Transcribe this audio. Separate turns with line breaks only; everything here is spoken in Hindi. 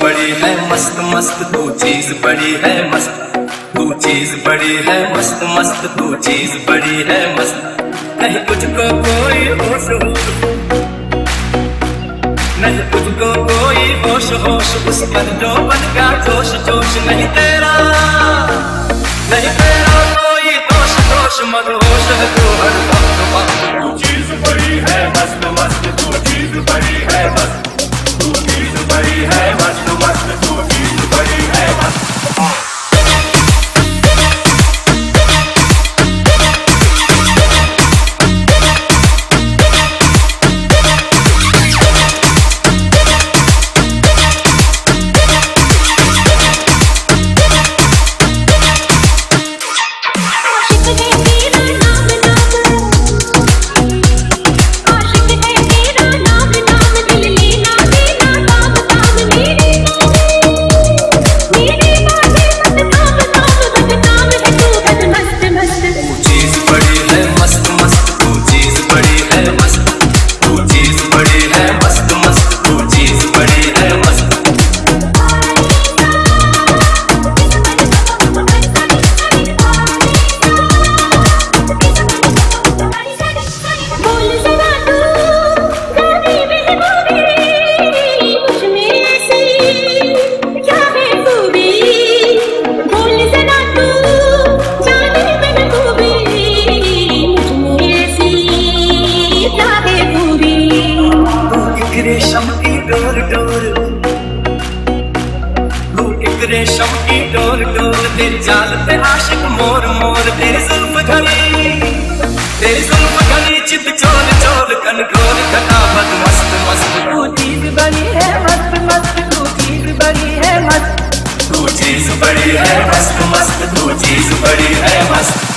बड़ी है मस्त मस्त, तू चीज बड़ी है मस्त, तू चीज बड़ी है मस्त मस्त, तू चीज बड़ी है मस्त। नहीं तुझको कोई होश होश, नहीं तुझको कोई होश होश, उस पर जो बन का जोश जोश। नहीं तेरा कोई दोष दोष, मदहोश है तू हर वक्त वक्त।
तू चीज बड़ी है मस्त मस्त, तू चीज बड़ी है मस्त, तू चीज बड़ी है मस्त मस्त, तू चीज बड़ी है मस्त।
रेशम की डोर डोर, तू एक रेशम की डोर डोर, तेरे जाल पे आशिक मोर मोर। तेरी जुल्फ घनी चित चोर चोर, कनकोर कटावत मस्त मस्त। तू चीज बड़ी है मस्त मस्त, तू चीज बड़ी है मस्त, तू चीज बड़ी है मस्त मस्त, तू चीज बड़ी है मस्त।